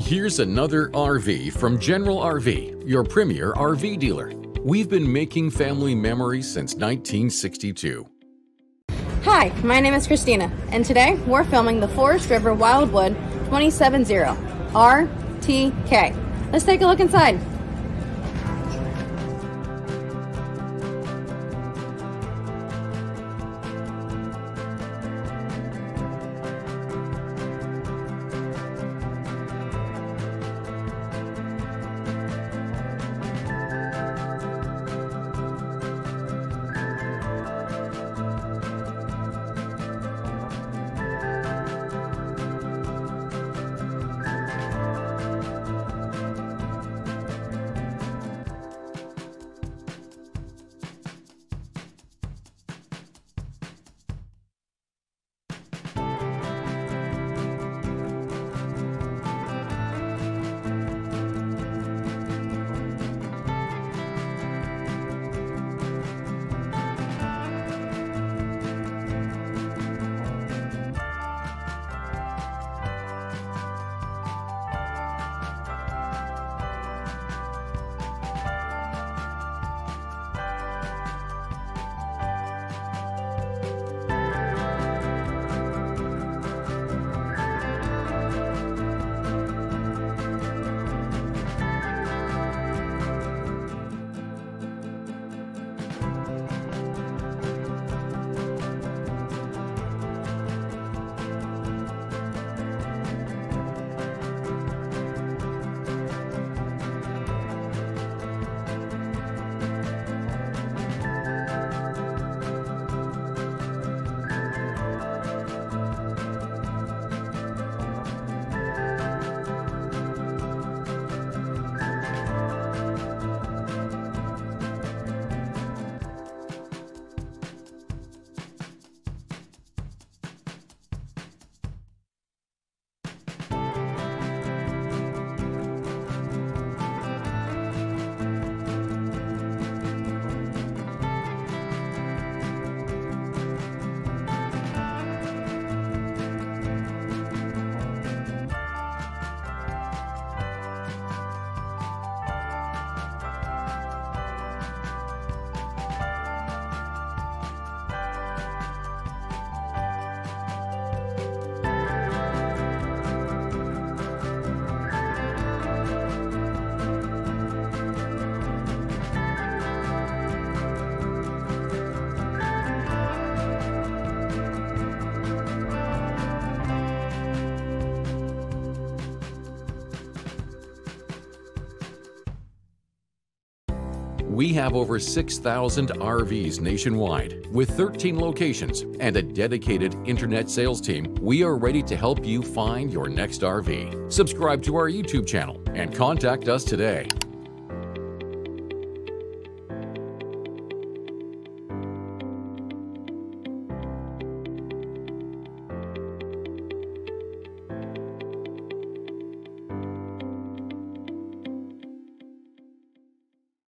Here's another RV from General RV, your premier RV dealer. We've been making family memories since 1962. Hi, my name is Christina, and today we're filming the Forest River-Wildwood-270RTK. Let's take a look inside. We have over 6,000 RVs nationwide with 13 locations and a dedicated internet sales team. We are ready to help you find your next RV. Subscribe to our YouTube channel and contact us today.